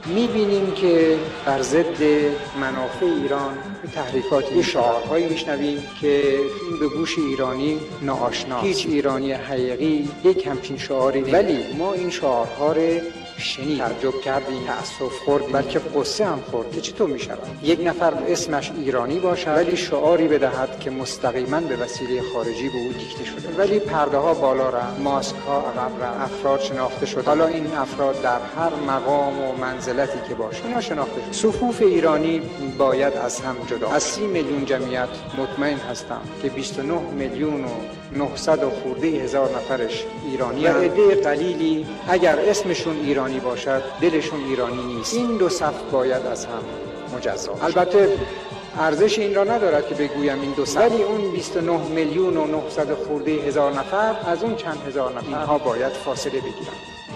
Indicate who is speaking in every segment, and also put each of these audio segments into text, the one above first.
Speaker 1: می‌بینیم که بر ضد منافع ایران تحریکات شعارهایی میشنویم که این به گوش ایرانی ناآشناست. هیچ ایرانی حقیقی یک همچین شعاری نیست، ولی ما این شعارها رو شنید، تعجب کردیم، تأسف خوردیم، بلکه قصه هم خورد که چطور می‌شود یک نفر اسمش ایرانی باشد ولی شعاری بدهد که مستقیما به وسیله خارجی به او دیکته شده. ولی پرده ها بالا رفت، ماسک ها عقب رفت، افراد شناخته شد. حالا این افراد در هر مقام و منزلتی که باشه اینا شناخته شد. صفوف ایرانی باید از هم جدا. از 30 میلیون جمعیت مطمئن هستم که 29 میلیون و 900 و خورده هزار نفرش ایرانی و عده قلیلی اگر اسمشون ایرانی باشد دلشون ایرانی نیست. این دو صف باید از هم مجزا. البته ارزش این را ندارد که بگویم این دو صف، ولی اون 29 میلیون و 900 خورده هزار نفر از اون چند هزار نفر اینها باید فاصله بگیرن.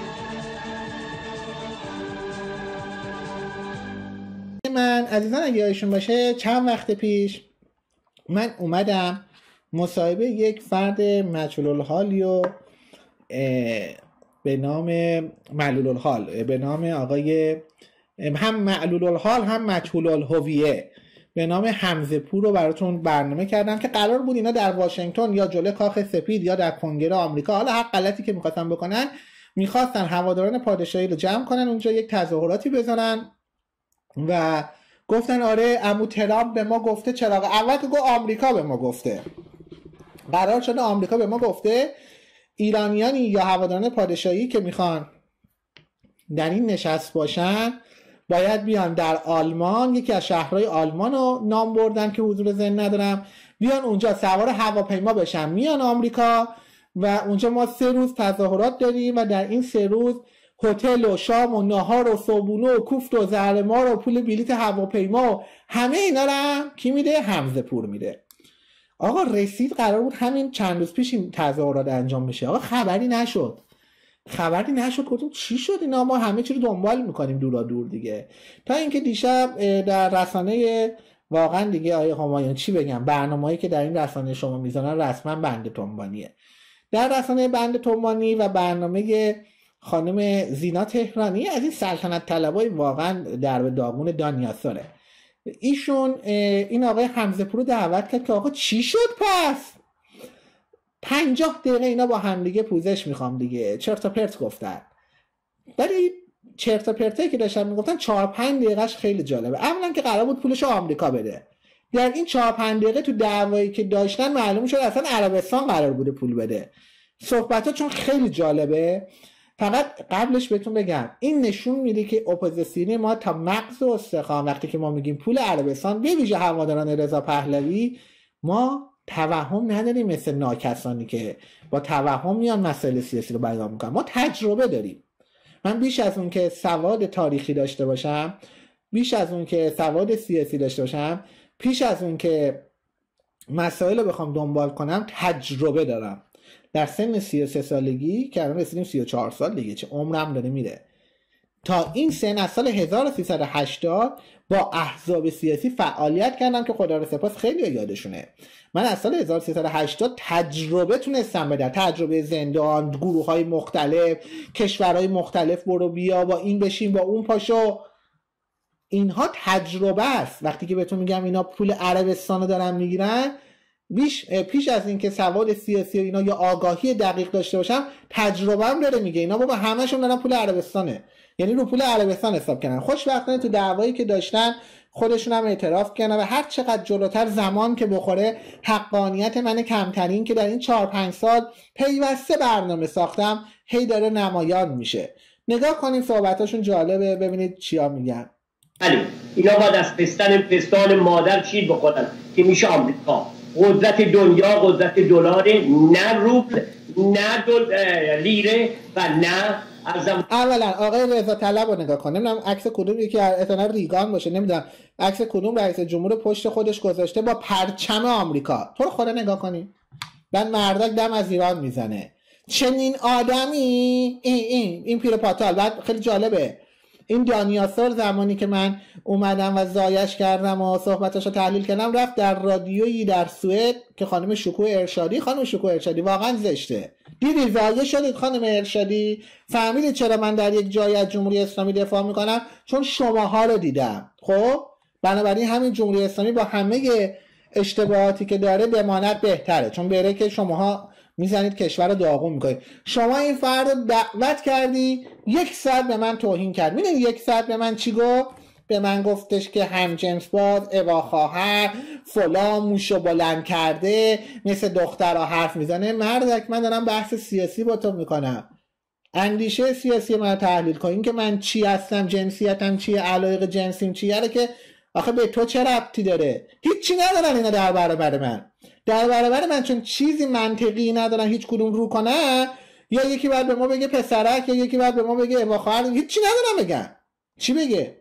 Speaker 2: من عزیزان اگه یادشون باشه چند وقت پیش من اومدم مصاحبه یک فرد مجهول الحالی و به نام معلول الحال، به نام آقای هم معلول الحال هم مجهول الهویه به نام حمزه پور رو براتون برنامه کردم که قرار بود اینا در واشنگتن یا جلوی کاخ سفید یا در کنگره آمریکا، حالا هر غلطی که می‌خواستن بکنن، می‌خواستن هواداران پادشاهی رو جمع کنن اونجا، یک تظاهراتی بزنن و گفتن آره عمو ترامپ به ما گفته چراغ اول که گفت آمریکا به ما گفته، قرار شده آمریکا به ما گفته ایرانیانی یا هواداران پادشاهی که میخوان در این نشست باشن باید بیان در آلمان، یکی از شهرهای آلمان رو نام بردن که حضور ذهن ندارم، بیان اونجا سوار هواپیما بشن میان آمریکا و اونجا ما 3 روز تظاهرات داریم و در این 3 روز هتل و شام و نهار و صبحونه و کوفت و زهرمار و پول بلیط هواپیما و همه اینا رو کی میده؟ حمزه پور میده. آقا رسید قرار بود همین چند روز پیش این تظاهرات انجام بشه، آقا خبری نشد. گفتم چی شد اینا؟ ما همه چی رو دنبال میکنیم دورا دور دیگه، تا اینکه دیشب در رسانه واقعا دیگه آیه همایون چی بگم، برنامه‌ای که در این رسانه شما میذارن رسما بند تنبانیه. در رسانه بند تنبانی و برنامه خانم زینا تهرانی از این سلطنت طلبای واقعا در به داغون دانیاسوره، ایشون این آقای حمزه پور رو دعوت کرد که آقا چی شد پس 50 دقیقه اینا با هم دیگه پوزش میخوام دیگه چرت و پرت گفتن، ولی چرت و پرتایی که داشتن میگفتن 4-5 دقیقهش خیلی جالبه. اولا که قرار بود پولشو آمریکا بده، در این 4-5 دقیقه تو دعوایی که داشتن معلوم شد اصلا عربستان قرار بوده پول بده. صحبت‌ها چون خیلی جالبه، فقط قبلش بهتون بگم این نشون میده که اپوزیسیون ما تا مغز و استخوان وقتی که ما میگیم پول عربستان، به ویژه هواداران رضا پهلوی، ما توهم نداریم مثل ناکسانی که با توهم میان مسائل سیاسی رو بیان میکنن. ما تجربه داریم. من بیش از اون که سواد تاریخی داشته باشم، بیش از اون که سواد سیاسی داشته باشم، پیش از اون که مسائل رو بخوام دنبال کنم، تجربه دارم. در سن 33 سالگی که الان رسیدیم 34 سال دیگه، چه عمرم داره میره، تا این سن از سال 1380 با احزاب سیاسی فعالیت کردم که خدا رو سپاس خیلی یادشونه. من از سال 1380 تجربه تونستم بدم، تجربه زندان، گروه‌های مختلف، کشورهای مختلف، برو بیا با این بشین با اون پاشو، اینها تجربه است. وقتی که بهتون میگم اینا پول عربستان رو دارن میگیرن، پیش از اینکه سواد سیاسی و اینا یا آگاهی دقیق داشته باشم، تجربه هم داره میگه اینا بابا همشون دارن پول عربستانه، یعنی رو پول عربستان حساب کردن. خوشبختانه تو دعوایی که داشتن خودشون هم اعتراف کردن و هر چقدر جلوتر زمان که بخوره حقانیت من کمترین که در این 4-5 سال پیوسته برنامه ساختم هی داره نمایان میشه. نگاه کنین صحبتاشون جالبه، ببینید چیا میگن.
Speaker 3: اینا باید از پستان مادر چیز بخورن که میشه آمریکا. قدرت دنیا قدرت دلار، نه روبل، نه لیره و نه ارزم.
Speaker 2: اولا آقای رضا طلب رو نگاه کن، نمیدونم عکس کدوم، یکی احتمالاً ریگان باشه، نمیدونم عکس کدوم رئیس جمهور پشت خودش گذاشته با پرچم آمریکا. تو رو خدا نگاه کنی، بعد مردک دم از ایران میزنه. چنین آدمی این پیر پاتال. بعد خیلی جالبه این دانیاسر زمانی که من اومدم و زایش کردم و صحبتاشو تحلیل کردم رفت در رادیویی در سوئد که خانم شکوه ارشادی واقعا زشته. دیدی زایه شدید خانم ارشادی؟ فهمیدید چرا من در یک جایی از جمهوری اسلامی دفاع میکنم؟ چون شماها رو دیدم. خب بنابراین همین جمهوری اسلامی با همه اشتباهاتی که داره بماند بهتره، چون بره که شماها میزنید کشور رو داغون میکنید. شما این فرد رو دعوت کردی 1 ساعت به من توهین کرد. میدونی 1 ساعت به من چی گفت؟ به من گفتش که همجنس باز، اوا خواهر، فلان موشو بلند کرده، مثل دخترها حرف میزنه. مردک من دارم بحث سیاسی با تو میکنم، اندیشه سیاسی من تحلیل کن. این که من چی هستم، جنسیتم چیه، علایق جنسیم چیه که آخه به تو چه ربطی داره؟ هیچی ندارن اینا در برابر من چون چیزی منطقی ندارن هیچ کدوم رو کنه. یا یکی باید به ما بگه پسرک، یا یکی باید به ما بگه اوا خواهر. هیچی ندارن بگن. چی بگه؟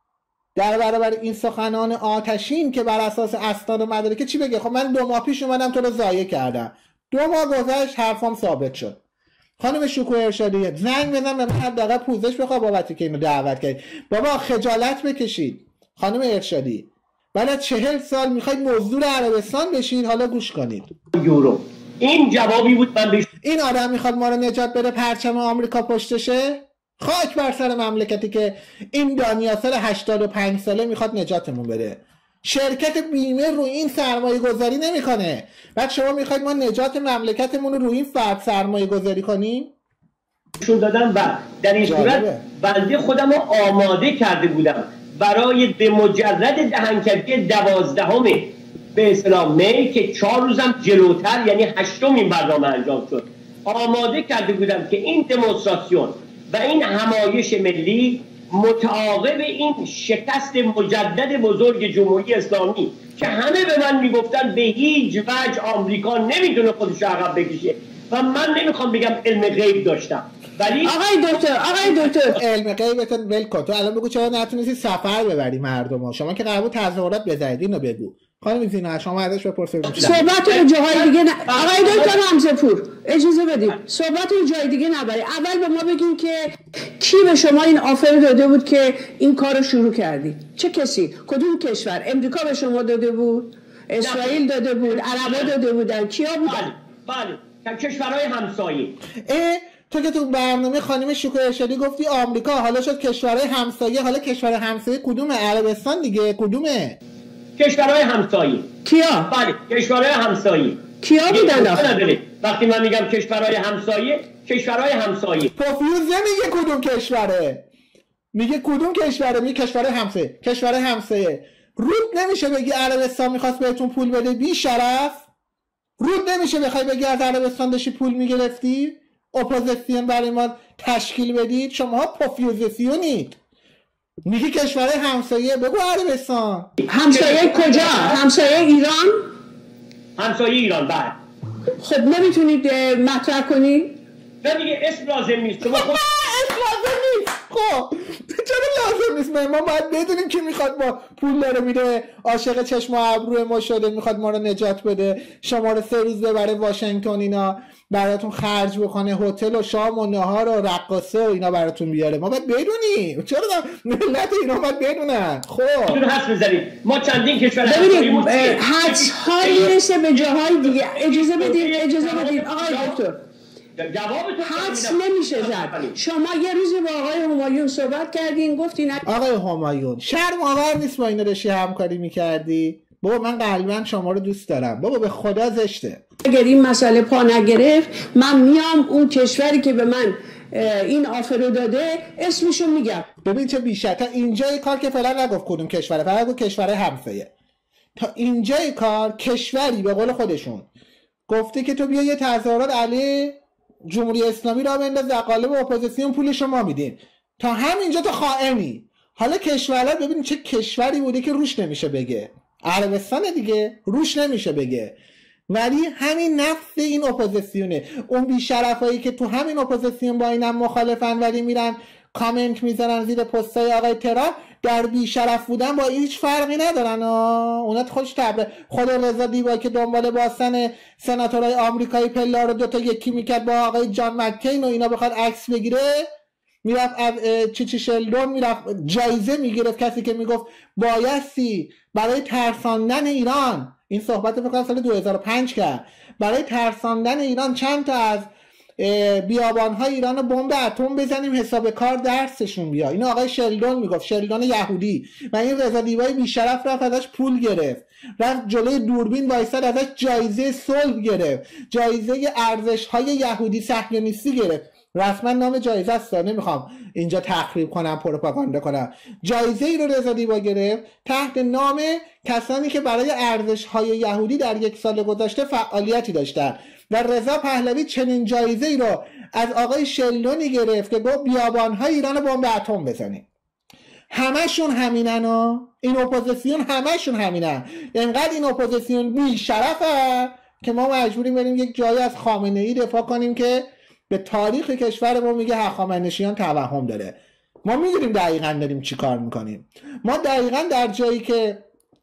Speaker 2: در برابر این سخنان آتشین که بر اساس اسناد و مدارک چی بگه؟ خب من 2 ماه پیش اومدم تو رو ضایع کردم، 2 ماه گذشت حرفام ثابت شد. خانم شکوه ارشادی زنگ بزن به من حداقل پوزش بخواه بابتی که اینو دعوت کردید. بابا خجالت بکشید خانم ارشادی. بعد 40 سال میخواید مزدور عربستان بشید. حالا گوش کنید.
Speaker 3: یورو این جوابی بود من بهش.
Speaker 2: این آدم میخواد ما رو نجات بده، پرچم آمریکا پشتشه. خاک بر سر مملکتی که این دانیاسر 85 ساله میخواد نجاتمون بده. شرکت بیمه رو این سرمایه گذاری نمیکنه. بعد شما میخواید ما نجات مملکتمون رو این فرد سرمایه گذاری کنیم؟
Speaker 3: شون دادم و در این صورت بنده خودم رو آماده کرده بودم برای به مجرد دهنکجی 12 به اصطلاح می که 4 روزم جلوتر، یعنی 8مین برنامه انجام شد، آماده کرده بودم که این دمونستراسیون و این همایش ملی متعاقب این شکست مجدد بزرگ جمهوری اسلامی که همه به من میگفتن به هیچ وجه آمریکا نمیتونه خودش عقب بکشه و من نمیخوام بگم علم غیب داشتم، ولی
Speaker 2: آقای دکتر علم غیبتون ول کن. تو الان بگو چرا نتونستی سفر ببری مردمو؟ شما که قرار بود تظاهرات بزنید، اینو بگو. خانم زینا شما ازش بپرسید.
Speaker 4: صحبت رو جاهای دیگه آقای دکتر حمزه پور اجازه بدید صحبت رو جای دیگه نبری. اول به ما بگین که کی به شما این آفر داده بود که این کار رو شروع کردی؟ چه کسی؟ کدوم کشور؟ امریکا به شما داده بود؟ اسرائیل داده بود؟ عربا داده بودن؟ کیا بودن؟
Speaker 3: بله کشورهای همسایه.
Speaker 2: تو که تو برنامه خانم شکوه ارشادی گفتی آمریکا، حالا شد کشورهای همسایه. حالا کشور همسایه کدومه؟ عربستان دیگه. کدومه؟
Speaker 3: کشورهای همسایه.
Speaker 4: کیا؟
Speaker 3: بله کشورهای همسایه.
Speaker 4: کیا بودن؟
Speaker 3: وقتی من میگم کشورهای همسایه
Speaker 2: پوفیوز نمیگه کدوم کشوره، میگه کدوم کشوره، میگه کشور همسایه. رود نمیشه بگی عربستان میخواست بهتون پول بده بی شرف؟ رود نمیشه بخوای بگی از عربستان داشتی پول میگرفتی؟ اپوزیسیون برای ما تشکیل بدید. شما پوفیوزیونید. میگی کشور همسایه، بگو عربستان.
Speaker 4: همسایه کجا؟ همسایه ایران؟
Speaker 3: همسایه ایران. بعد
Speaker 4: خب نمیتونید مطرح کنید؟
Speaker 3: نه دیگه اسم لازم نیست. شما خود
Speaker 2: اسم لازم نیست. خب چرا لازم نیست؟ ما باید بدونیم که میخواد ما پول داره میره عاشق چشم و ابرو ما شده، میخواد ما رو نجات بده، شما رو 3 روز ببره واشنگتن، اینا براتون خرج بکنه، هتل و شام و نهار و رقاصه و اینا براتون بیاره. ما باید بدونیم. چرا ملت اینا باید بدونن؟ خب
Speaker 3: حدس می‌زنید ما چندین کشور
Speaker 4: ببینید حدس ها میرسه به جاهای دیگه. اجازه بدید آقای دکتر حدس نمیشه زد. شما یه روزی با آقای همایون صحبت کردین، گفتین
Speaker 2: آقای همایون شرم آور نیست با اینا داشتی همکاری میکردی؟ بابا من قلباً شما رو دوست دارم. بابا به خدا زشته.
Speaker 4: اگر این مسئله پا نگرفت من میام اون کشوری که به من این آفر رو داده اسمشو میگم.
Speaker 2: ببین چه بیشتر تا اینجای کار که فعلا نگفت کدوم کشوره، فقط گفت کشور همسایه. تا اینجای کار کشوری به قول خودشون گفته که تو بیا یه تظاهرات علی جمهوری اسلامی را بنداز، در قالب اپوزیسیون پولش رو ما میدیم. تا همینجا تو خائنی. حالا کشورها ببین چه کشوری بوده که روش نمیشه بگه. عربستان دیگه روش نمیشه بگه، ولی همین نفس این اپوزیسیونه. اون بیشرفایی که تو همین اپوزیسیون با اینم مخالفن ولی میرن کامنت میذارن زیر پستای آقای ترامپ، در بیشرف بودن با هیچ فرقی ندارن. اونا خودش تبره. خود رضا دیبایی که دنبال باستن سناتورای آمریکایی پلا رو 2 تا 1 میکرد با آقای جان مکین و اینا بخواد عکس بگیره، میرفت از چیچی شلدون میرفت جایزه میگرفت، کسی که میگفت بایستی برای ترساندن ایران، این صحبت فکر کنم سال 2005 کرد، برای ترساندن ایران چند تا از بیابانهای ایران رو بمب اتم بزنیم حساب کار درسشون بیا. اینو آقای شلدون میگفت، شلدون یهودی. و این رضا دیبای بیشرف رفت ازش پول گرفت، رفت جلوی دوربین وایساد ازش جایزه صلح گرفت، جایزه ارزش‌های یهودی صهیونیستی گرفت. رسما نام جایزه است، نمیخوام اینجا تخریب کنم پروپاگاندا کنم. جایزه ای رو رضا دیبا گرفت تحت نام کسانی که برای ارزش‌های یهودی در یک سال گذشته فعالیتی داشتن. و رضا پهلوی چنین جایزه ای رو از آقای شلدونی گرفت که گفت بیابان‌های ایران رو بمب اتم بزنید. همشون همینن ها، این اپوزیسیون همشون همینن. اینقدر این اپوزیسیون بی شرفه که ما مجبوریم بریم یک جایی از خامنه‌ای دفاع کنیم که به تاریخ کشور ما میگه هخامنشیان توهم داره. ما میدونیم دقیقاً داریم چی کار میکنیم. ما دقیقاً در جایی که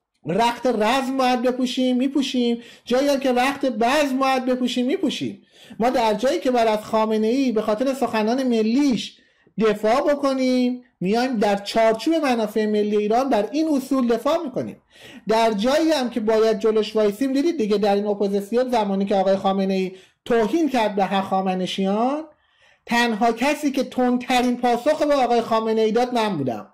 Speaker 2: رخت رزم باید بپوشیم میپوشیم، جایی هم که رخت بزم باید بپوشیم میپوشیم. ما در جایی که بعد از خامنه‌ای به خاطر سخنان ملیش دفاع بکنیم میایم در چارچوب منافع ملی ایران بر این اصول دفاع میکنیم. در جایی هم که باید جلوش وایسیم، دیدید دیگه در این اپوزیسیون زمانی که آقای خامنه‌ای توهین کرد به هخامنشیان، تنها کسی که تندترین پاسخ به آقای خامنه‌ای داد من بودم.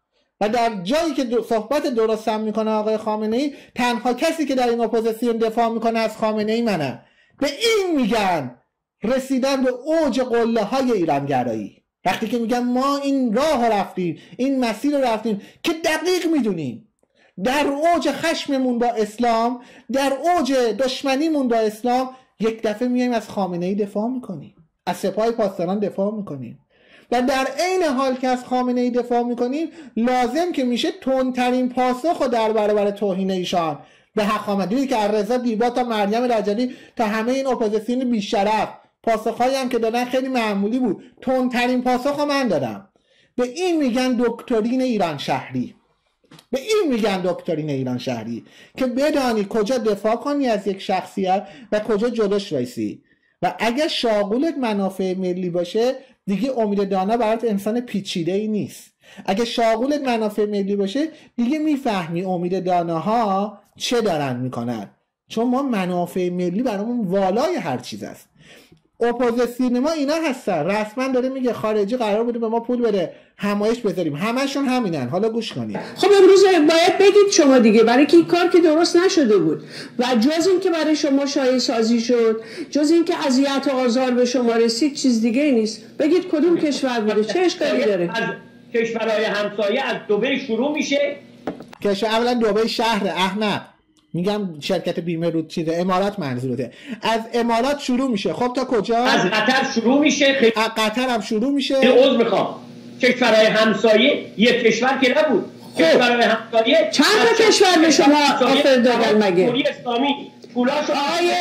Speaker 2: و در جایی که صحبت درستم میکنه آقای خامنه‌ای، تنها کسی که در این اپوزیسیون دفاع میکنه از خامنه‌ای منم. به این میگن رسیدن به اوج قله های ایرانگرایی. وقتی که میگن ما این راه رفتیم، این مسیر رو رفتیم که دقیق میدونیم در اوج خشممون با اسلام، در اوج دشمنیمون با اسلام، یک دفعه میایم از خامنه‌ای دفاع میکنیم، از سپاه پاسداران دفاع میکنیم. و در عین حال که از خامنه‌ای دفاع میکنیم، لازم که میشه تندترین پاسخ در برابر توهین ایشان به هخامنشی که از رضا دیبا تا مریم رجبی تا همه این اپوزیسیون بیشرف، پاسخهایی هم که دادن خیلی معمولی بود. تندترین پاسخ من دادم. به این میگن دکترین ایران شهری. به این میگن دکترین ایران شهری که بدانی کجا دفاع کنی از یک شخصیت و کجا جلوش وایسی. و اگه شاغولت منافع ملی باشه دیگه امید دانا برات انسان پیچیده ای نیست. اگه شاغولت منافع ملی باشه دیگه میفهمی امید داناها چه دارن میکنن، چون ما منافع ملی برامون والای هر چیز است. اپوزیسیون ما اینا هستن. رسما داره میگه خارجی قرار بوده به ما پول بده همایش بذاریم. همشون همینن. حالا گوش کنید.
Speaker 4: خب امروز باید بگید شما دیگه، برای که این کار که درست نشده بود و جز این که برای شما شایعه سازی شد، جز این که اذیت و آزار به شما رسید، چیز دیگه ای نیست. بگید کدوم کشور بوده، چه اشکالی داره؟
Speaker 3: از کشورهای همسایه از دبی شروع میشه.
Speaker 2: کشور اولا دبی شهر احمق، میگم شرکت بیمه رو چیزه، امارات منظورته. از امارات شروع میشه. خب تا کجا؟
Speaker 3: از قطر شروع میشه.
Speaker 2: از قطر هم شروع میشه.
Speaker 3: عذر میخوام، کشورهای همسایه یک کشور که نبود. کشورهای همسایه
Speaker 4: چند تا کشور به شما آفر دادن مگه؟
Speaker 3: جمهوری اسلامی پولاشو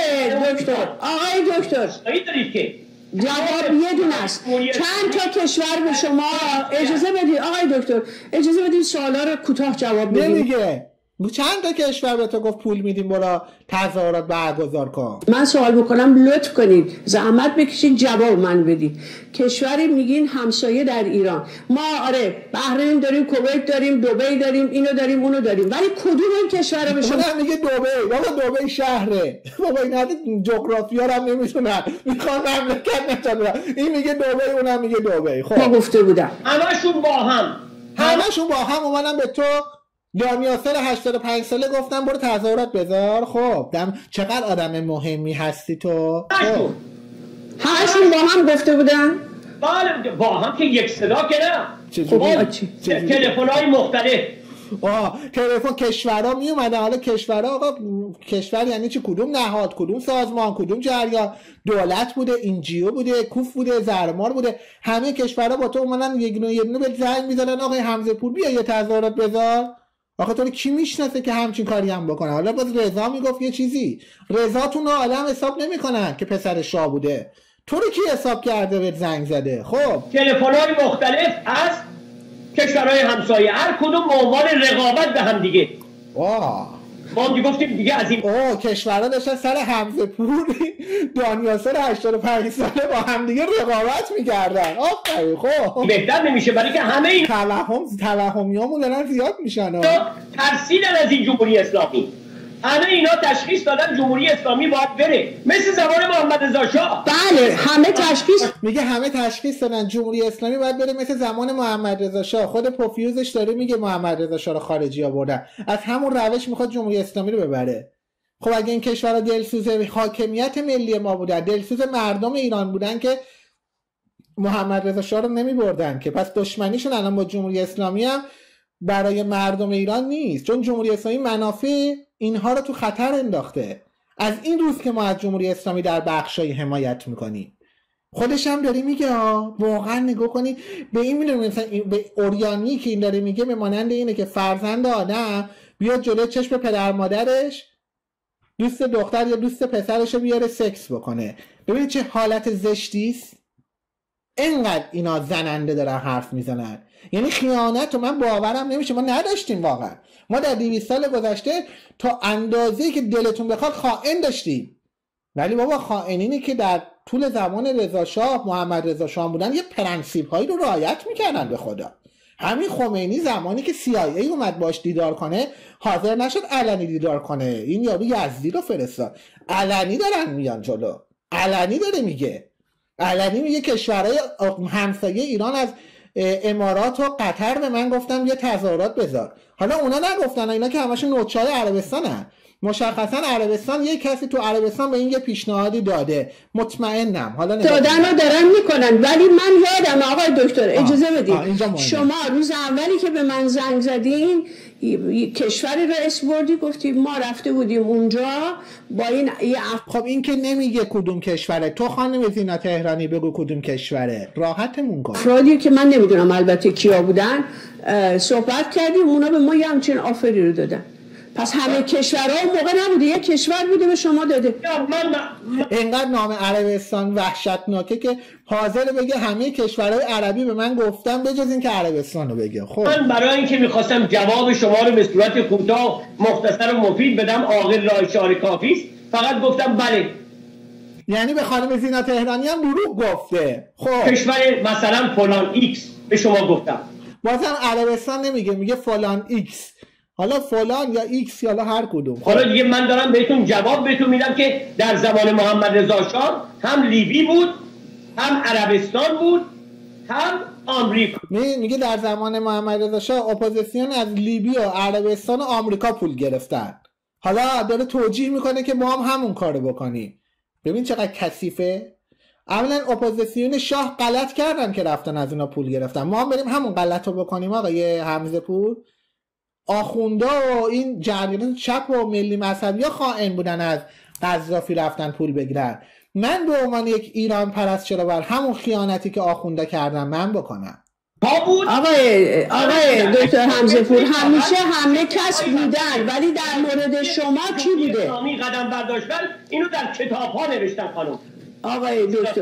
Speaker 4: آقای دکتر
Speaker 3: دارید که
Speaker 4: جواب یه دونه است. چند تا کشور به شما اجازه بدید آقای دکتر، اجازه بدید سوالا رو کوتاه جواب بدید.
Speaker 2: نمیگه چند تا کشور به تو گفت پول میدیم برو تظاهرات برگزار کن؟
Speaker 4: من سوال بکنم لطف کنید زحمت بکشید جواب من بدید. کشوری میگین همسایه در ایران، ما آره بحرین داریم، کویت داریم، دبی داریم، اینو داریم اونو داریم، ولی کدوم این کشورا به شما
Speaker 2: میگه دبی؟ بابا دبی شهره. بابا اینا جغرافیا رو هم نمیتونن، میخوان مملکت نتونن. این میگه دبی اونم میگه دبی. خب
Speaker 4: ما گفته بودم
Speaker 3: همشون با هم
Speaker 2: اومدن به تو دانیاسر 85 ساله گفتم برو تظاهرات بذار. خب چقدر آدم مهمی هستی تو.
Speaker 4: همشون با هم گفته بودن؟
Speaker 3: بله با هم که یک صدا که نه. تلفن‌های مختلف.
Speaker 2: تلفن کشورها می اومدن. حالا کشورها آقا، کشور یعنی چی؟ کدوم نهاد، کدوم سازمان، کدوم جریان؟ دولت بوده، انجیو بوده، کوف بوده، زرمار بوده. همه کشورها با تو اومدن یه دونه به زنگ می‌زدن آقا حمزه پور بیا یه تظاهرات بذار. آخه تو کی میشناسه که همچین کاری هم بکنه؟ حالا باز رضا میگفت یه چیزی. رضاتون رو آدم حساب نمیکنن که پسر شاه بوده. تو رو کی حساب کرده بهت زنگ زده؟ خب
Speaker 3: تلفن‌های مختلف از کشورهای همسایه، هر کدوم به عنوان رقابت به هم دیگه. ما گفتیم دیگه از این
Speaker 2: کشورها داشتن سر حمزه پور دانیاسر 85 ساله با هم دیگه رقابت میکردن. آفرین. خب
Speaker 3: بهتر نمیشه برای که همه این
Speaker 2: توهمیامون دارن زیاد میشن
Speaker 3: ترسیدن از این جمهوری اسلامی. همه اینا تشخیص دادن جمهوری اسلامی باید بره مثل زمان محمد رضا شاه.
Speaker 4: بله همه تشخیص
Speaker 2: میگه همه تشخیص دادن جمهوری اسلامی باید بره مثل زمان محمد رضا شاه. خود پوفیوزش داره میگه محمد رضا شاه رو خارجی آوردن، از همون روش میخواد جمهوری اسلامی رو ببره. خب اگه این کشورها دلسوز حاکمیت ملی ما بودن، دلسوز مردم ایران بودن که محمد رضا شاه رو نمیبردن که، پس دشمنیشون الان با جمهوری اسلامی هم برای مردم ایران نیست، چون جمهوری اسلامی منافع اینها رو تو خطر انداخته. از این روز که ما از جمهوری اسلامی در بخشای حمایت میکنیم. خودش هم داره میگه واقعا نگاه کنی به این میدونم مثلا به اوریانی که این داره میگه به مانند اینه که فرزند آدم بیاد جلوی چشم پدر مادرش دوست دختر یا دوست پسرش رو بیاره سکس بکنه. ببینید چه حالت زشتی است. اینقدر اینا زننده دارن حرف میزنن، یعنی خیانت و من باورم نمیشه ما نداشتیم. واقعا ما در 200 سال گذشته تا اندازه‌ای که دلتون بخواد خائن داشتیم، ولی بابا خائنینی که در طول زمان رضا شاه محمد رضا شاه بودن یه پرنسیپ هایی رو رعایت میکردن به خدا. همین خمینی زمانی که CIA اومد باش دیدار کنه حاضر نشد علنی دیدار کنه، این یارو یزدی رو فرستاد. علنی دارن میان جلو، علنی داره میگه، علنی میگه کشورهای همسایه ایران از امارات و قطر به من گفتم یه تظاهرات بذار. حالا اونا نگفتن، اینا که همشون نوچه‌های عربستانن. مشخصا عربستان یه کسی تو عربستان به این یه پیشنهادی داده، مطمئنم. حالا
Speaker 4: دادن رو دارن میکنن. ولی من یادم آقای دکتر اجازه بدید، شما روز اولی که به من زنگ زدین کشوری رو اسم بردی، گفتی ما رفته بودیم اونجا با این
Speaker 2: خب این که نمیگه کدوم کشوره. تو خانم زینا تهرانی بگو کدوم کشوره، راحتمون کن.
Speaker 4: افرادی که من نمیدونم البته کیا بودن صحبت کردیم، اونا به ما یه همچین آفری رو دادن. پس همه کشورها موقع نبوده، یک کشور بوده به شما داده.
Speaker 2: اینقدر نام عربستان وحشتناکه که حاضر بگه همه کشورهای عربی به من گفتن بجز این که عربستان رو بگه. خب
Speaker 3: من برای اینکه میخواستم جواب شما رو به صورت کوتاه مختصر و مفید بدم، عاقل را اشاره کافی است، فقط گفتم بله.
Speaker 2: یعنی به خانم زینا تهرانی هم دروغ گفته. خب
Speaker 3: کشور مثلا فلان ایکس به شما گفتم،
Speaker 2: بازم عربستان نمیگه، میگه فلان ایکس. حالا فلان یا ایکس یا هر کدوم.
Speaker 3: حالا دیگه من دارم بهتون جواب بهتون میدم که در زمان محمد رضا شاه هم لیبی بود، هم عربستان بود، هم آمریکا.
Speaker 2: میگه در زمان محمد رضا شاه اپوزیسیون از لیبی و عربستان و آمریکا پول گرفتن. حالا داره توجیه میکنه که ما هم همون کارو بکنیم. ببین چقدر کثیفه. اولا اپوزیسیون شاه غلط کردن که رفتن از اونا پول گرفتن، ما هم بریم همون غلط رو بکنیم. آقای حمزه پور، آخوندا و این جریان چپ و ملی مذهبی ها خائن بودن از قذافی رفتن پول بگیرن. من به عنوان یک ایران پرست چرا بر همون خیانتی که آخوندا کردن من بکنم؟
Speaker 4: آقای دکتر حمزه پور، همیشه همه کس بودن، ولی در مورد شما چی بوده؟
Speaker 3: اسلامی قدم برداشتن اینو در کتاب ها نوشتن خانم.
Speaker 4: آقای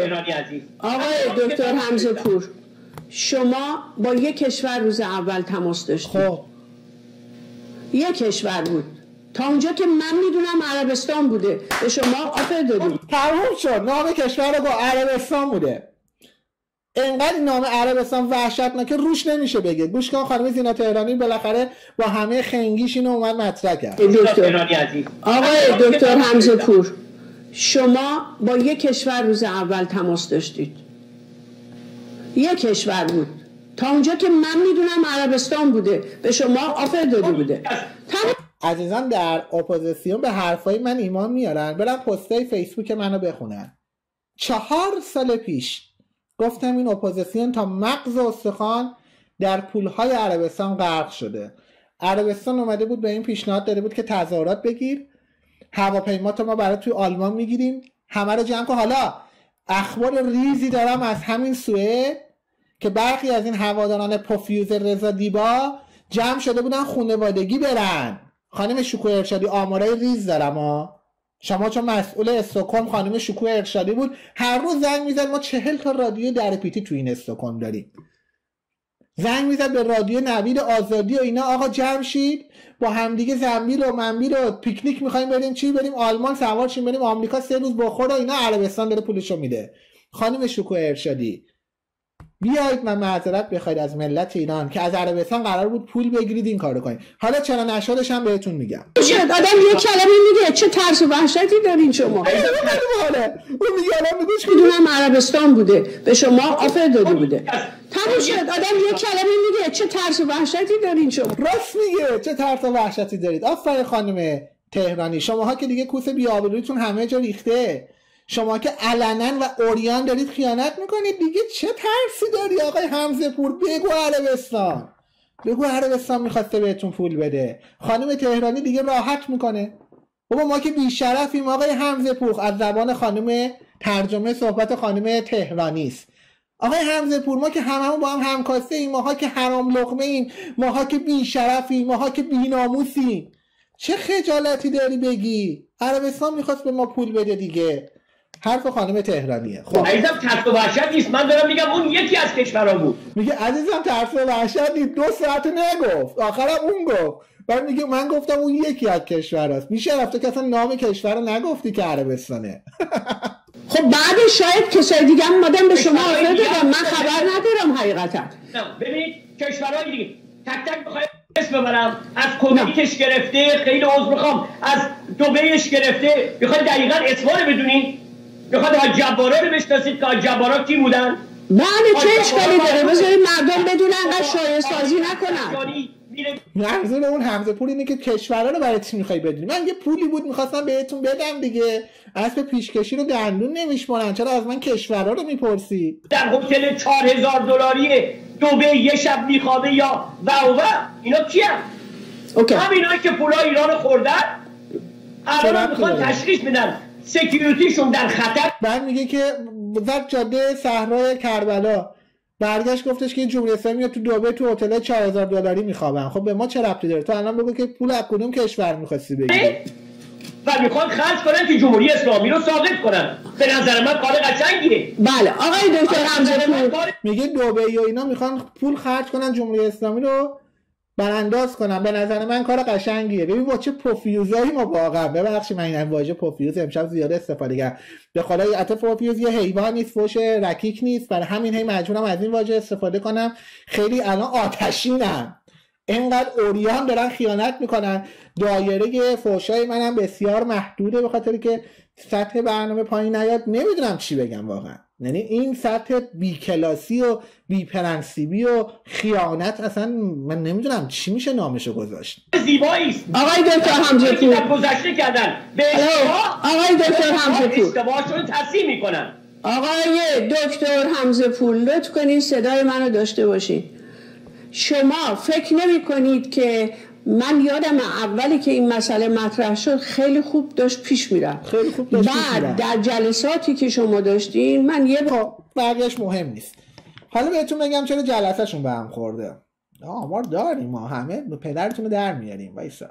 Speaker 4: دکتر حمزه پور، شما با یک کشور روز اول تماس داشتید.
Speaker 2: خب
Speaker 4: یک کشور بود، تا اونجا که من میدونم عربستان بوده، به شما آفر دادیم.
Speaker 2: تموم شد. نام کشور رو با عربستان بوده. انقدر نام عربستان وحشتناکه روش نمیشه بگه. گوش کن خانم زینا تهرانی بالاخره با همه خنگیش اینو اومد مطرح کرد.
Speaker 4: آقای دکتر حمزه پور، شما با یک کشور روز اول تماس داشتید. یک کشور بود، تا اونجا که من میدونم عربستان بوده، به شما آفر داده بوده.
Speaker 2: عزیزان در اپوزیسیون به حرفای من ایمان میارن، برن پستای فیسبوک منو بخونن. 4 سال پیش گفتم این اپوزیسیون تا مغز استخوان در پولهای عربستان غرق شده. عربستان اومده بود به این پیشنهاد داده بود که تظاهرات بگیر، هواپیما تو ما برای توی آلمان میگیریم، همه رو جمع کن. حالا اخبار ریزی دارم از همین سوئد که برخی از این هواداران پوفیوز رضا دیبا جمع شده بودن خانوادگی برن. خانم شکوه ارشادی آمارای ریز دارم شما چون مسئول استکهلم خانم شکوه ارشادی بود، هر روز زنگ میزد ما 40 تا رادیو در پیتی تو این استکهلم داریم. زنگ میزد به رادیو نوید آزادی و اینا، آقا جمع شید با همدیگه زنبیل و منبیل و پیکنیک میخوایم بریم چی، بریم آلمان سوار شیم بریم آمریکا 3 روز بخور و اینا، عربستان داره پولشو میده. خانم شکوه ارشادی بیایید من معذرت بخواید از ملت ایران که از عربستان قرار بود پول بگیرید این کارو کنید. حالا چرا نشدش هم بهتون میگم.
Speaker 4: شد آدم یه کلمه میگه چه ترس و وحشتی دارین شما.
Speaker 2: اون میگه الان میگوش
Speaker 4: میدونم عربستان بوده به شما آفر داده بوده. تموم شد آدم یه کلمه میگه چه ترس و وحشتی دارین شما.
Speaker 2: راست میگه چه ترس و وحشتی دارید. آفرین خانم تهرانی، شماها که دیگه کوس بی‌آبرویتون همه جا ریخته. شما که علنا و عریان دارید خیانت میکنید دیگه، چه ترسی داری آقای حمزه پور؟ بگو عربستان میخواسته بهتون پول بده. خانم تهرانی دیگه راحت میکنه بابا ما که بیشرفیم آقای حمزه پور. از زبان خانم ترجمه صحبت خانم تهرانی است. آقای حمزه پور ما که هممون با هم همکاسه ایم، ماها که حرام لقمه ایم، ماها که بیشرفیم، ماها که بیناموسیم، چه خجالتی داری بگی عربستان میخواست به ما پول بده دیگه. حرف خانم تهرانیه.
Speaker 3: خب عزیزم ترس و وحشت نیست، من دارم میگم اون یکی از کشورها بود.
Speaker 2: میگه عزیزم ترس و وحشت نیست، 2 ساعت نگفت، آخرم اون گفت. بعد میگه من گفتم اون یکی از کشورهاست. میشه رفته که اصلا نام کشور رو نگفتی که عربستانه.
Speaker 4: خب بعد شاید کسای دیگه هم مادم به شما آفر دادم، من خبر ندارم حقیقتا.
Speaker 3: نه ببینید کشورهای دیگه تک تک بخواید اسم ببرم، از کویتش گرفته، خیلی عذر میخوام، از دبیش گرفته، میخواید دقیقاً اسما رو بدونید؟ میخواید حاج جبارا رو بشناسید که حاج جبارا کی بودن؟
Speaker 4: بله چه اشکالی داره، بذارید مردم بدونن انقدر شایعه سازی نکنن.
Speaker 2: منظور اون حمزه پور اینه که کشورها رو برای چی میخوای بدونی؟ من یه پولی بود میخواستم بهتون بدم دیگه، اسب پیشکشی رو دندون نمیشمونن، چرا از من کشورها رو میپرسی؟
Speaker 3: در هتل 4000 دلاری دبی یه شب میخوابه یا و اینا کیه؟ همینایی که پولای ایران خوردن الان میخوان تشخیص بدن سکیوریتیشون در خطر.
Speaker 2: بعد میگه که زد جاده صحرای کربلا، برگشت گفتش که این جمهوری اسلامی میاد تو دبی تو هتل 4000 دلاری میخوابن. خب به ما چه ربطی داره؟ تو الان بگو که پول از کدوم کشور میخواستی بگیری؟
Speaker 3: و میخوان خرج کنن که جمهوری اسلامی رو ساقط کنن. به نظر من کار قشنگیه.
Speaker 4: بله آقای دکتر حمزه پور
Speaker 2: میگه دبی و اینا میخوان پول خرج کنن جمهوری اسلامی رو برانداز کنم. به نظر من کار قشنگیه. ببین با چه پوفیوزایی ما واقعا، ببخشید من این واژه پوفیوز امشب زیاده استفاده کردم، به خدای حتی پوفیوز یه حیوان نیست، فوش رکیک نیست، برای همین هی مجبورم از این واژه استفاده کنم. خیلی الان آتشینم، اینقدر اوریان دارن خیانت میکنن. دایره فوشای منم بسیار محدوده به خاطر که سطح برنامه پایین نیاد. نمیدونم چی بگم واقعا، یعنی این سطح بیکلاسی و بیپرنسیبی و خیانت اصلا من نمیدونم چی میشه نامشو گذاشت.
Speaker 3: زیبایی است
Speaker 4: آقای دکتر حمزه پور
Speaker 3: گذشته کردن به
Speaker 4: آقای دکتر حمزه پور
Speaker 3: اشتباهشون تصحیح میکنن.
Speaker 4: آقای دکتر حمزه پور لطف کنید صدای منو داشته باشید. شما فکر نمی کنید که من یادم اولی که این مسئله مطرح شد خیلی خوب داشت پیش میرفت. بعد در جلساتی که شما داشتین من یه
Speaker 2: بقیه‌اش مهم نیست. حالا بهتون بگم چرا جلسه‌شون به هم خورده. ما داریم، ما همه پدرتون رو در میاریم. وایسا.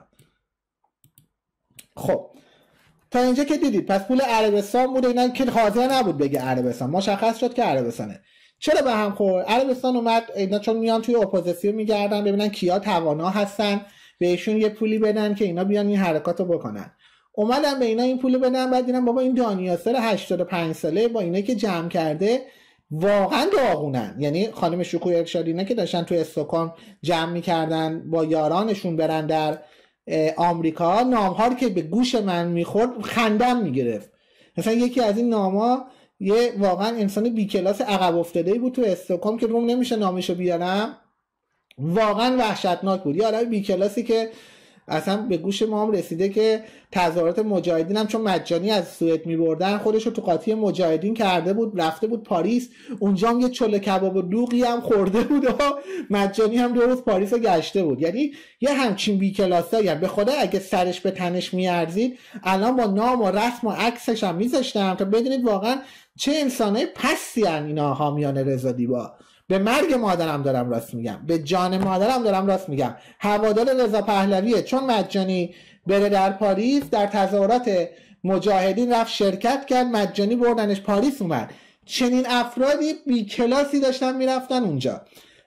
Speaker 2: خب تا اینجا که دیدید پس پول عربستان بوده، اینا که حاضر نبود بگه عربستان، مشخص شد که عربستانه. چرا به هم خورد؟ عربستان اومد اینا چون میان توی اپوزیسیون میگردن ببینن کیا توانا هستن بهشون یه پولی بدن که اینا بیان این حرکاتو بکنن. اومدن به اینا این پول بدن، بعد دیدن بابا این دانیاسر 85 ساله با اینا که جمع کرده واقعا داغونن. یعنی خانم شکوه ارشادی اینا که داشتن توی استکهلم جمع میکردن با یارانشون برن در آمریکا، نام‌ها رو که به گوش من میخورد خندم میگرفت. مثلا یکی از این نام‌ها یه واقعا انسان بی کلاس عقب افتاده‌ای بود تو استکهلم که روم نمیشه نامشو بیارم، واقعا وحشتناک بود. یه آدم بی کلاسی که اصلا به گوش ما هم رسیده که تظاهرات مجاهدین هم چون مجانی از سوئد می‌بردن خودشو تو قاطی مجاهدین کرده بود، رفته بود پاریس، اونجا هم یه چله کباب و دوغی هم خورده بود و مجانی هم 2 روز پاریس رو گشته بود. یعنی یه همچین بی کلاسایی به خدا اگه سرش به تنش میارزید الان با نام و رسم و عکسش هم میذاشتم تا بدونید واقعا چه انسانای پستی ان اینا حامیان رضا دیبا. به مرگ مادرم دارم راست میگم، به جان مادرم دارم راست میگم. هوادار رضا پهلویه، چون مجانی بره در پاریس در تظاهرات مجاهدین رفت شرکت کرد، مجانی بردنش پاریس اومد. چنین افرادی بی کلاسی داشتن میرفتن اونجا.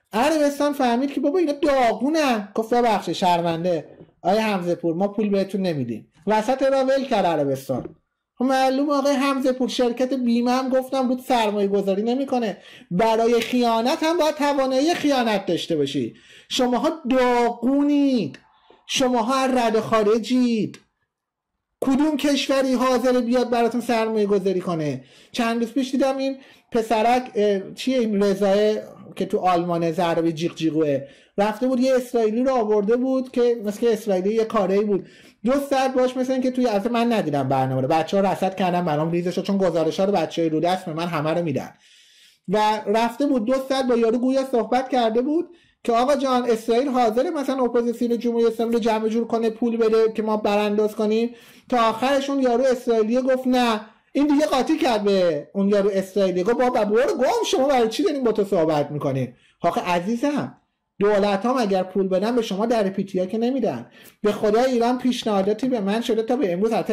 Speaker 2: عربستان فهمید که بابا اینا داغونن، گفت ببخشید شرمنده آقای حمزه پور ما پول بهتون نمیدیم، وسط را ول کرد عربستان. معلوم آقای حمزه پور شرکت بیمه هم گفتم رو سرمایه گذاری نمیکنه، برای خیانت هم باید توانایی خیانت داشته باشی. شماها داغونید، شماها رد خارجید. کدوم کشوری حاضر بیاد براتون سرمایه گذاری کنه؟ چند روز پیش دیدم این پسرک چیه این رضای که تو آلمان ضربه جیغ جیغوه رفته بود یه اسرائیلی رو آورده بود که مثل که اسرائیلی یه کاری بود 2 ساعت باش، مثلا اینکه توی البته من ندیدم برنامه رو، بچه‌ها رصد کردن برام ریزش، چون گزارش‌ها رو بچه‌ای رو دست من همه رو میدن، و رفته بود 2 ساعت با یارو گویا صحبت کرده بود که آقا جان اسرائیل حاضره مثلا اپوزیسیون جمهوری اسلامی رو جمع جور کنه پول بده که ما برانداز کنیم. تا آخرشون یارو اسرائیلی گفت نه، این دیگه قاطی کرد به اون یارو اسرائیلی، گفت بابا برو گم، شما برای چی دارین با تو صحبت میکنین؟ آخه عزیزم دولت ها اگر پول بدن به شما در پیتیا که نمیدن. به خدا ایران پیشنهاداتی به من شده تا به امروز، حتی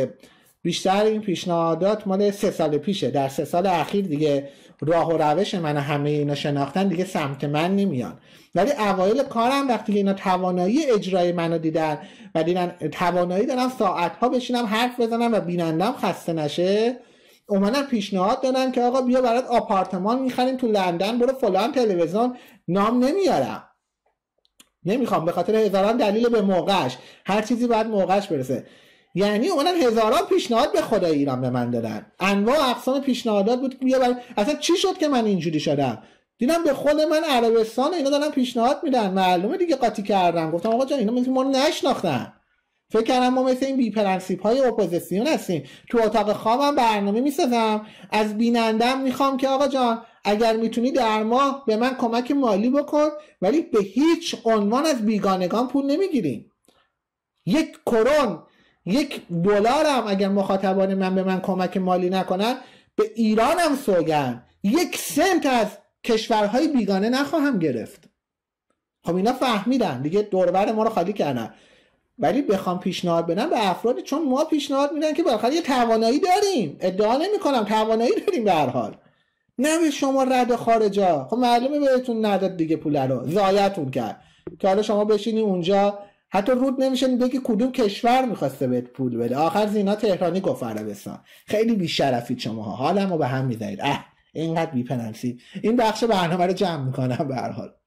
Speaker 2: بیشتر این پیشنهادات مال 3 سال پیشه، در 3 سال اخیر دیگه راه و روش من همه اینا شناختن دیگه سمت من نمیان، ولی اوایل کارم وقتی اینا توانایی اجرای منو دیدن و دیدن توانایی دارم ساعت‌ها بشینم حرف بزنم و بینندم خسته نشه، اومدن پیشنهاد دادن که آقا بیا برات آپارتمان می‌خریم تو لندن، برو فلان تلویزیون، نام نمیارم نمیخوام به خاطر هزاران دلیل به موقعش، هر چیزی باید موقعش برسه. یعنی اومدن هزاران پیشنهاد به خدای ایران به من دادن، انواع اقسام پیشنهادات بود که بیا اصلا چی شد که من اینجوری شدم؟ دیدم به خود من عربستان اینا دارن پیشنهاد میدن، معلومه دیگه قاطی کردم، گفتم آقا جان اینا مثل ما رو نشناختن، فکر کردم ما مثل این بی پرنسیپ های اپوزیسیون هستیم. تو اتاق خوابم برنامه میسازم، از بینندم میخوام که آقا جان اگر میتونی در ماه به من کمک مالی بکن، ولی به هیچ عنوان از بیگانگان پول نمیگیریم. 1 کرون 1 دلار هم اگر مخاطبان من به من کمک مالی نکنن، به ایرانم سوگن 1 سنت از کشورهای بیگانه نخواهم گرفت. خب اینا فهمیدن دیگه، دوربر ما رو خالی کردن، ولی بخوام پیشنهاد بدم به افرادی، چون ما پیشنهاد میدن که بالاخره یه توانایی داریم، ادعا نمی‌کنم توانایی داریم به هر حال، نه به شما رد خارجا. خب معلومه بهتون نداد دیگه، پول رو ضایعتون کرد که حالا شما بشینی اونجا حتی رود نمیشه بگی کدوم کشور میخواسته بهت پول بده. آخر زینا تهرانی گفت عربستان. خیلی بی‌شرفید شماها، حالمو به هم میزنید. اینقدر بی‌پنسید. این بخش برنامه رو جمع میکنم به هر حال.